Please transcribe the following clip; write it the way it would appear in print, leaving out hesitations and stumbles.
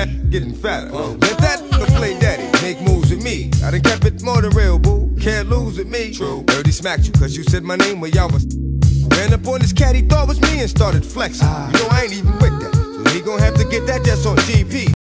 fat getting fatter. Let that play daddy, make moves with me. I done kept it more than real, boo. Can't lose with me. True. Dirty smacked you, cause you said my name when y'all was. Ran up on this cat, he thought was me and started flexing. You know I ain't even with that. So he gon' have to get that just on GP.